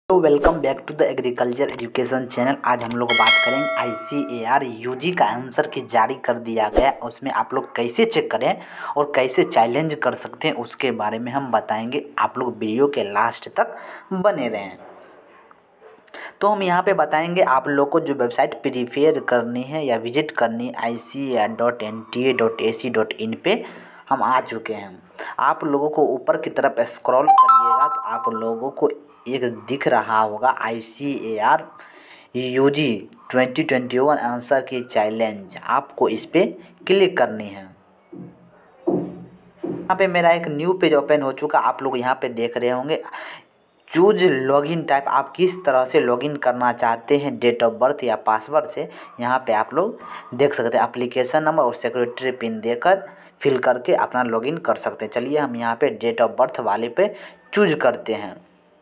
तो welcome back to the agriculture education channel. आज हम लोग बात करेंगे ICAR यूजी का आंसर की जारी कर दिया गया, उसमें आप लोग कैसे चेक करें और कैसे चैलेंज कर सकते हैं उसके बारे में हम बताएंगे। आप लोग वीडियो के लास्ट तक बने रहें। तो हम यहाँ पे बताएंगे आप लोग को जो वेबसाइट प्रीफेयर करनी है या विजिट करनी है ICAR.NTA.AC.in पे हम आ चुके हैं। आप लोगों को ऊपर की तरफ स्क्रॉल करिएगा तो आप लोगों को एक दिख रहा होगा ICAR UG 2021 answer key challenge. आपको इस पर क्लिक करनी है। यहाँ पे मेरा एक न्यू पेज ओपन हो चुका, आप लोग यहाँ पे देख रहे होंगे। चूज लॉगिन टाइप, आप किस तरह से लॉगिन करना चाहते हैं डेट ऑफ बर्थ या पासवर्ड से, यहाँ पे आप लोग देख सकते हैं। एप्लीकेशन नंबर और सिक्योरिटी पिन देकर फिल करके अपना लॉगिन कर सकते हैं। चलिए हम यहाँ पे डेट ऑफ बर्थ वाले पे चूज करते हैं।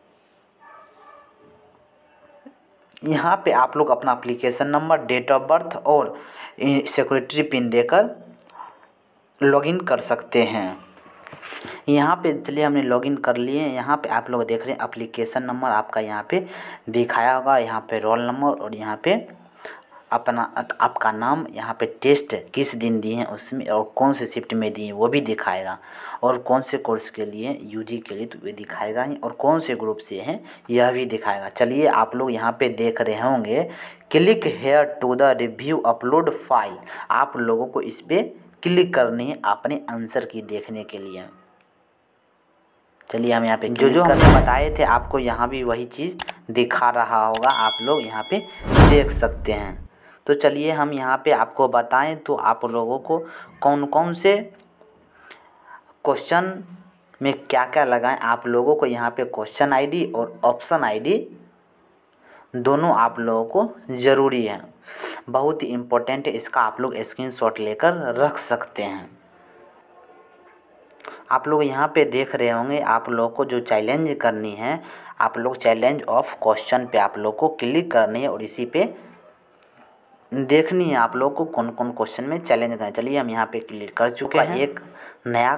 यहाँ पे आप लोग अपना application number, date of birth और सिक्योरिटी पिन देकर लॉगिन कर सकते हैं। यहाँ पे चलिए हमने लॉगिन कर लिए। यहाँ पे आप लोग देख रहे हैं एप्लीकेशन नंबर आपका यहाँ पे दिखाया होगा, यहाँ पे रोल नंबर और यहाँ पे अपना आपका नाम, यहाँ पे टेस्ट किस दिन दिए हैं उसमें और कौन से शिफ्ट में दिए वो भी दिखाएगा, और कौन से कोर्स के लिए यूजी के लिए तो ये दिखाएगा ही, और कौन से ग्रुप से हैं यह भी दिखाएगा। चलिए आप लोग यहाँ पे देख रहे होंगे click here to the review upload file. आप लोगों को इस पर क्लिक करनी है अपने आंसर की देखने के लिए। चलिए हम यहाँ पे जो हमने बताए थे आपको यहाँ भी वही चीज़ दिखा रहा होगा, आप लोग यहाँ पे देख सकते हैं। तो चलिए हम यहाँ पे आपको बताएं तो आप लोगों को कौन कौन से क्वेश्चन में क्या क्या लगाएं। आप लोगों को यहाँ पे क्वेश्चन आईडी और ऑप्शन आईडी दोनों आप लोगों को ज़रूरी है, बहुत ही इम्पोर्टेंट है। इसका आप लोग स्क्रीनशॉट लेकर रख सकते हैं। आप लोग यहाँ पे देख रहे होंगे आप लोगों को जो चैलेंज करनी है, आप लोग चैलेंज ऑफ क्वेश्चन पे आप लोग को क्लिक करनी है और इसी पे देखनी है आप लोग को कौन कौन क्वेश्चन में चैलेंज करें। चलिए हम यहाँ पे क्लिक कर चुके हैं। एक नया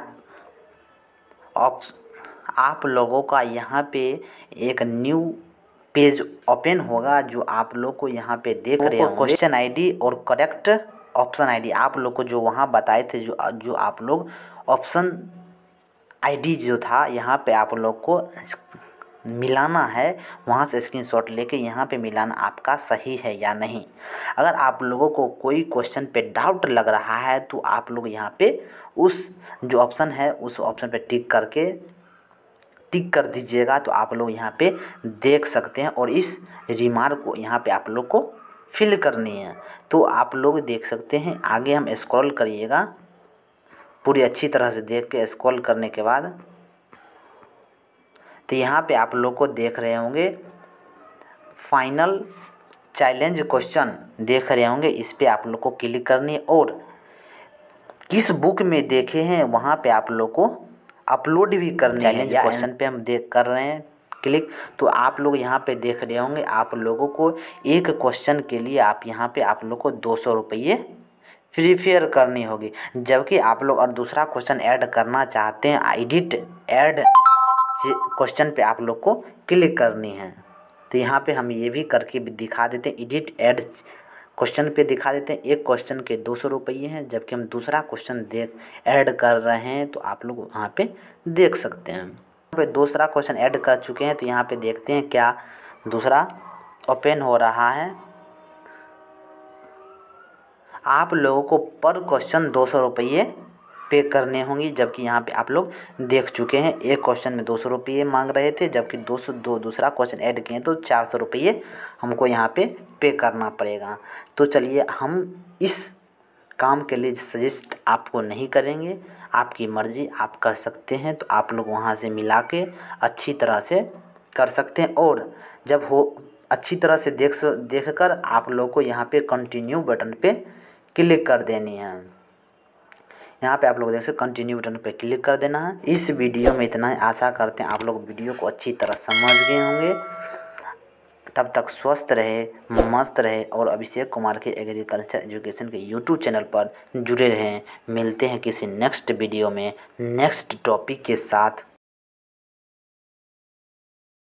आप लोगों का यहाँ पे एक न्यू पेज ओपन होगा जो आप लोग को यहाँ पे देख रहे होंगे क्वेश्चन आईडी और करेक्ट ऑप्शन आईडी। आप लोग को जो वहाँ बताए थे जो आप लोग ऑप्शन आईडी जो था यहाँ पे आप लोग को मिलाना है, वहाँ से स्क्रीनशॉट लेके यहाँ पे मिलाना आपका सही है या नहीं। अगर आप लोगों को कोई क्वेश्चन पे डाउट लग रहा है तो आप लोग यहाँ पे उस जो ऑप्शन है उस ऑप्शन पे टिक कर दीजिएगा, तो आप लोग यहाँ पे देख सकते हैं। और इस रिमार्क को यहाँ पे आप लोग को फिल करनी है। तो आप लोग देख सकते हैं। आगे हम स्क्रॉल करिएगा पूरी अच्छी तरह से देख के, स्क्रॉल करने के बाद तो यहाँ पे आप लोग को देख रहे होंगे फाइनल चैलेंज क्वेश्चन देख रहे होंगे। इस पे आप लोग को क्लिक करनी है और किस बुक में देखे हैं वहाँ पे आप लोग को अपलोड भी करनी है। चैलेंज क्वेश्चन पे हम देख कर रहे हैं क्लिक, तो आप लोग यहाँ पे देख रहे होंगे आप लोगों को एक क्वेश्चन के लिए आप यहाँ पे आप लोग को 200 रुपये प्रीफेयर करनी होगी। जबकि आप लोग और दूसरा क्वेश्चन ऐड करना चाहते हैं, एडिट ऐड क्वेश्चन पे आप लोग को क्लिक करनी है। तो यहाँ पे हम ये भी करके भी दिखा देते हैं, एडिट ऐड क्वेश्चन पे दिखा देते हैं। एक क्वेश्चन के 200 रुपये हैं, जबकि हम दूसरा क्वेश्चन ऐड कर रहे हैं तो आप लोग वहाँ पे देख सकते हैं। यहाँ पे दूसरा क्वेश्चन ऐड कर चुके हैं तो यहाँ पे देखते हैं क्या दूसरा ओपन हो रहा है। आप लोगों को पर क्वेश्चन 200 रुपये पे करने होंगे, जबकि यहाँ पे आप लोग देख चुके हैं एक क्वेश्चन में 200 रुपये मांग रहे थे, जबकि दूसरा क्वेश्चन ऐड किए तो 400 रुपये हमको यहाँ पे करना पड़ेगा। तो चलिए हम इस काम के लिए सजेस्ट आपको नहीं करेंगे, आपकी मर्ज़ी, आप कर सकते हैं तो आप लोग वहाँ से मिला के अच्छी तरह से कर सकते हैं। और जब हो अच्छी तरह से देख कर आप लोग को यहाँ पे कंटिन्यू बटन पे क्लिक कर देनी है। यहाँ पे आप लोग देख सकते कंटिन्यू बटन पे क्लिक कर देना है। इस वीडियो में इतना ही, आशा करते हैं आप लोग वीडियो को अच्छी तरह समझ गए होंगे। तब तक स्वस्थ रहे, मस्त रहे और अभिषेक कुमार के एग्रीकल्चर एजुकेशन के यूट्यूब चैनल पर जुड़े रहें। मिलते हैं किसी नेक्स्ट वीडियो में नेक्स्ट टॉपिक के साथ।